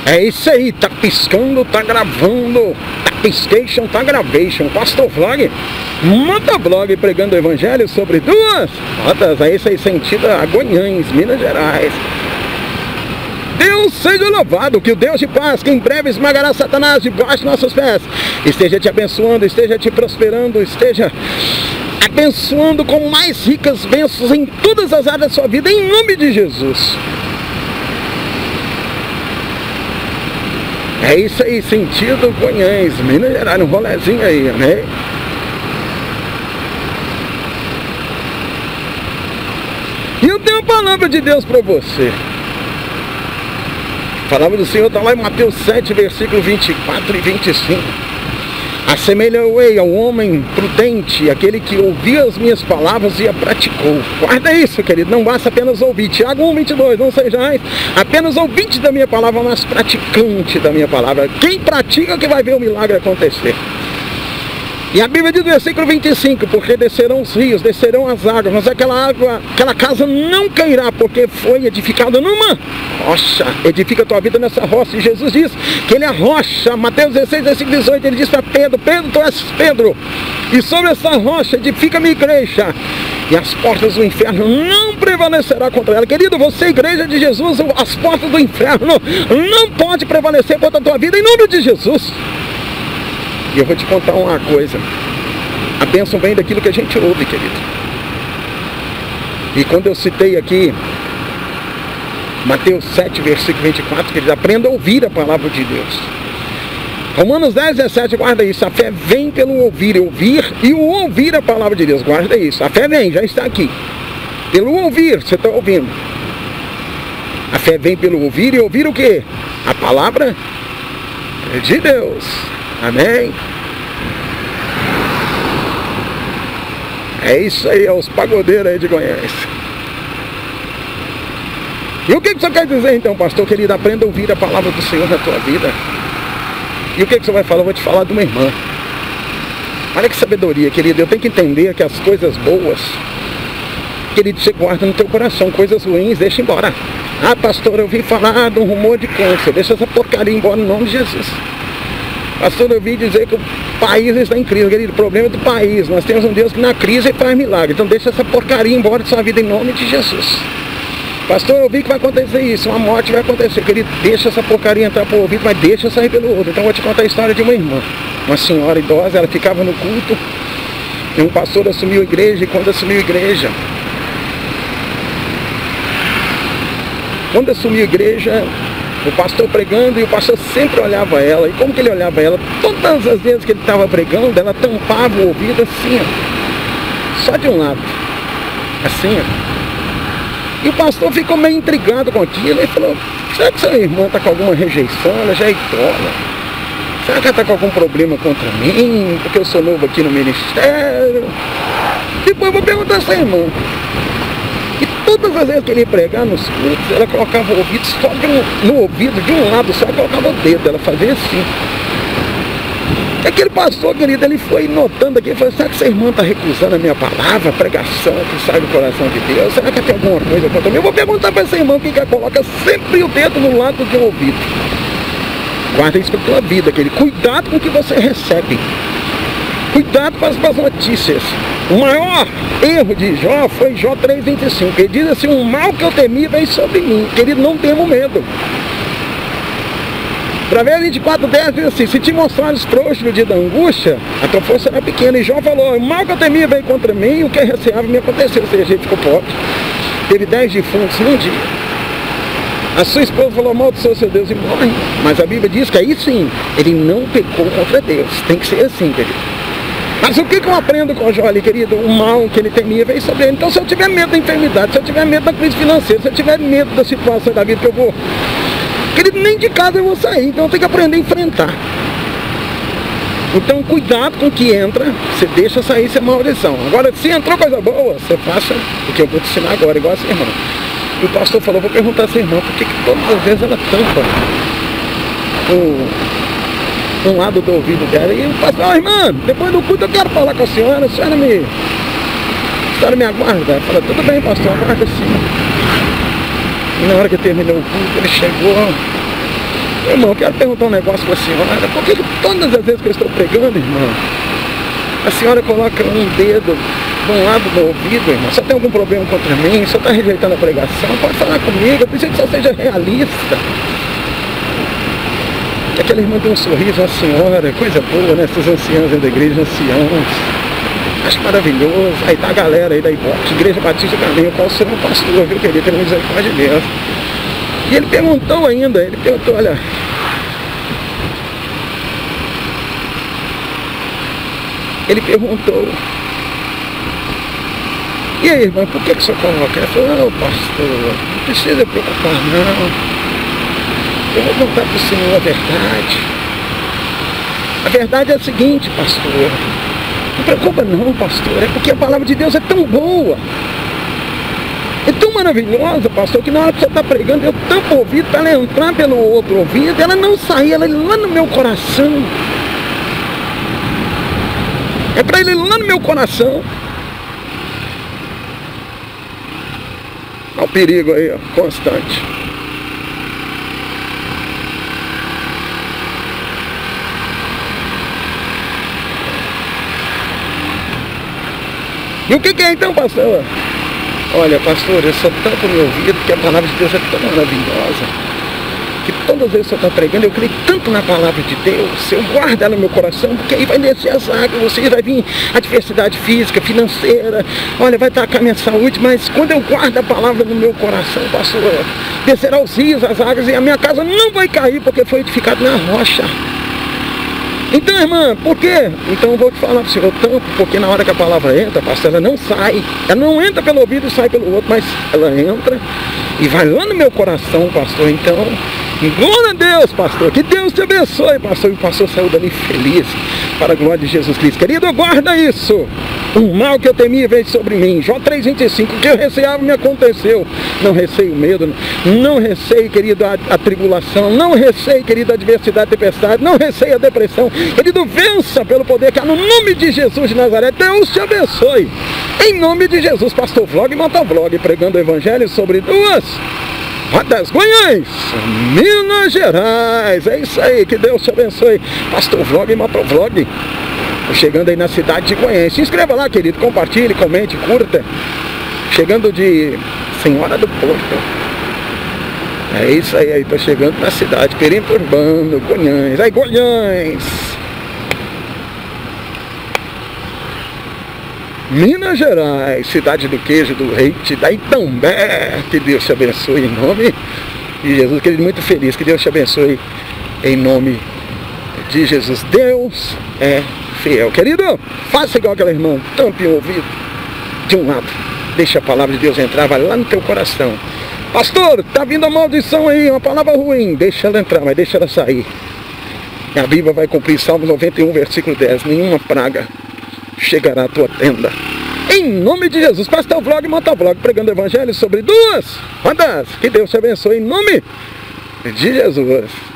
É isso aí, tá piscando, tá gravando, tá piscation, tá gravation. Pastor Vlog, motovlog pregando o evangelho sobre duas rotas. É isso aí, sentido a Goiânia, Minas Gerais. Deus seja louvado, que o Deus de paz, que em breve esmagará Satanás debaixo de nossos pés, esteja te abençoando, esteja te prosperando, esteja abençoando com mais ricas bênçãos em todas as áreas da sua vida, em nome de Jesus. É isso aí, sentido Goiânia, Minas Gerais, um rolezinho aí, né? E eu tenho uma palavra de Deus para você. A palavra do Senhor está lá em Mateus 7, versículo 24 e 25. Assemelhou-ei ao homem prudente, aquele que ouvia as minhas palavras e a praticou. Guarda isso, querido, não basta apenas ouvir. Tiago 1, 22, não sejais apenas ouvinte da minha palavra, mas praticante da minha palavra. Quem pratica que vai ver o milagre acontecer. E a Bíblia diz no versículo 25, porque descerão os rios, descerão as águas, mas aquela casa não cairá, porque foi edificada numa rocha. Edifica a tua vida nessa rocha. E Jesus diz que ele é a rocha. Mateus 16, versículo 18, ele diz para Pedro: Pedro, tu és Pedro, e sobre essa rocha edifica a minha igreja, e as portas do inferno não prevalecerá contra ela. Querido, você, igreja de Jesus, as portas do inferno não pode prevalecer contra a tua vida, em nome de Jesus. E eu vou te contar uma coisa. A bênção vem daquilo que a gente ouve, querido. E quando eu citei aqui Mateus 7, versículo 24, que ele aprenda a ouvir a palavra de Deus. Romanos 10, 17, guarda isso. A fé vem pelo ouvir e o ouvir a palavra de Deus. Guarda isso. A fé vem, já está aqui. Pelo ouvir, você está ouvindo. A fé vem pelo ouvir e ouvir o quê? A palavra de Deus. Amém? É isso aí, é os pagodeiros aí de Goiás. E o que você quer dizer então, pastor querido? Aprenda a ouvir a palavra do Senhor na tua vida. E o que você vai falar? Eu vou te falar de uma irmã. Olha que sabedoria, querido. Eu tenho que entender que as coisas boas, querido, você guarda no teu coração. Coisas ruins, deixa embora. Ah, pastor, eu ouvi falar de um rumor de câncer. Deixa essa porcaria embora no nome de Jesus. Pastor, eu ouvi dizer que o país está em crise, querido. O problema é do país. Nós temos um Deus que na crise faz milagre. Então deixa essa porcaria embora de sua vida em nome de Jesus. Pastor, eu ouvi que vai acontecer isso, uma morte vai acontecer. Querido, deixa essa porcaria entrar por ouvido, mas deixa sair pelo outro. Então eu vou te contar a história de uma irmã. Uma senhora idosa, ela ficava no culto. E um pastor assumiu a igreja. E quando assumiu a igreja, o pastor pregando, e o pastor sempre olhava ela. E como que ele olhava ela? Todas as vezes que ele estava pregando, ela tampava o ouvido assim, ó, só de um lado, assim, ó. E o pastor ficou meio intrigado com aquilo. Ele falou: será que sua irmã está com alguma rejeição? Ela já é idosa. Será que ela está com algum problema contra mim? Porque eu sou novo aqui no ministério. Depois eu vou perguntar a essa irmã. E todas as vezes que ele ia pregar nos cultos, ela colocava o ouvido só no ouvido, de um lado só, colocava o dedo, ela fazia assim. E aquele pastor, querido, ele foi notando aqui, ele falou: será que essa irmã está recusando a minha palavra, a pregação que sai do coração de Deus? Será que tem alguma coisa contra mim? Eu vou perguntar para essa irmã que ela coloca sempre o dedo no lado de um ouvido. Guarda isso para a tua vida, querido. Cuidado com o que você recebe. Cuidado com as más notícias. O maior erro de Jó foi Jó 3,25. Ele diz assim: o mal que eu temia veio sobre mim. Querido, não temo medo. Provérbios 24:10 diz assim: se te mostrares frouxo no dia da angústia, a tua força será pequena. E Jó falou: o mal que eu temia veio contra mim, e o que eu receava me aconteceu. Ou seja, ele ficou pobre. Teve 10 defuntos num dia. A sua esposa falou mal do seu Deus e morre. Mas a Bíblia diz que aí sim, ele não pecou contra Deus. Tem que ser assim, querido. Mas o que eu aprendo com o Jó ali, querido? O mal que ele temia veio sobre ele. Então, se eu tiver medo da enfermidade, se eu tiver medo da crise financeira, se eu tiver medo da situação da vida que eu vou, querido, nem de casa eu vou sair. Então eu tenho que aprender a enfrentar. Então cuidado com o que entra. Você deixa sair, isso é maldição. Agora, se entrou coisa boa, você faça o que eu vou te ensinar agora, igual essa irmã. E o pastor falou: vou perguntar a essa irmã por que todas as vezes ela tampa um lado do ouvido dela. E o pastor: ó, irmã, depois do culto eu quero falar com a senhora me aguarda. Ela fala: tudo bem, pastor, aguarda sim. E na hora que terminou o culto, ele chegou, Irmão, eu quero perguntar um negócio para a senhora. Por que todas as vezes que eu estou pregando, irmão, a senhora coloca um dedo de um lado do ouvido, irmão? Só tem algum problema contra mim? Só está rejeitando a pregação? Pode falar comigo, eu preciso que você seja realista. Aquela irmã tem um sorriso, a senhora, coisa boa, né? Essas anciãs da igreja, anciãos. Acho maravilhoso. Aí tá a galera aí da Ibope, Igreja Batista Caminho, qual o seu pastor, viu, querido? Tem misericórdia de Deus. E ele perguntou ainda, olha, ele perguntou, e aí, irmã, por que o senhor coloca? Ele falou, não, pastor, não precisa preocupar, não. Eu vou contar para o senhor a verdade. A verdade é a seguinte, pastor. Não preocupa não, pastor. É porque a palavra de Deus é tão boa. É tão maravilhosa, pastor, que na hora que você está pregando, eu tampo o ouvido para ela entrar pelo outro ouvido. Ela não sair, ela ir lá no meu coração. É para ele ir lá no meu coração. Olha o perigo aí, ó, constante. E o que é então, pastor? Olha, pastor, eu só tanto meu ouvido que a palavra de Deus é tão maravilhosa, que todas as vezes que eu estou pregando, eu creio tanto na palavra de Deus, eu guardo ela no meu coração, porque aí vai descer as águas, você vai vir adversidade física, financeira, olha, vai atacar minha saúde, mas quando eu guardo a palavra no meu coração, pastor, descerá os rios, as águas, e a minha casa não vai cair, porque foi edificada na rocha. Então, irmã, por quê? Então eu vou te falar para o senhor, tanto porque na hora que a palavra entra, pastor, ela não sai. Ela não entra pelo ouvido e sai pelo outro, mas ela entra e vai lá no meu coração, pastor. Então, glória a Deus, pastor. Que Deus te abençoe, pastor. E o pastor saiu dali feliz para a glória de Jesus Cristo. Querido, guarda isso. O mal que eu temia veio sobre mim. Jó 3,25. O que eu receava me aconteceu. Não receio o medo. Não receio, querido, a tribulação. Não receio, querido, a adversidade, a tempestade. Não receio a depressão. Querido, vença pelo poder que há no nome de Jesus de Nazaré. Deus te abençoe. Em nome de Jesus, pastor Vlog e Motovlog, pregando o evangelho sobre duas rodas Goiães, Minas Gerais. É isso aí, que Deus te abençoe. Pastor Vlog e Motovlog. Chegando aí na cidade de Goiânia. Se inscreva lá, querido, compartilhe, comente, curta. Chegando de Senhora do Porto. É isso aí, tô chegando na cidade, perímetro urbano, Goiânia. Aí, Goiânia, Minas Gerais, cidade do queijo, do leite, da Itambé. Que Deus te abençoe em nome de Jesus. Querido, muito feliz, que Deus te abençoe em nome de Jesus. Deus é fiel. Querido, faça igual aquela irmã, tampe o ouvido de um lado, deixa a palavra de Deus entrar, vai lá no teu coração. Pastor, tá vindo a maldição aí, uma palavra ruim, deixa ela entrar, mas deixa ela sair. E a Bíblia vai cumprir Salmo 91, versículo 10, nenhuma praga chegará à tua tenda. Em nome de Jesus, pastor Vlog e Motovlog, pregando o evangelho sobre duas rodas. Que Deus te abençoe em nome de Jesus.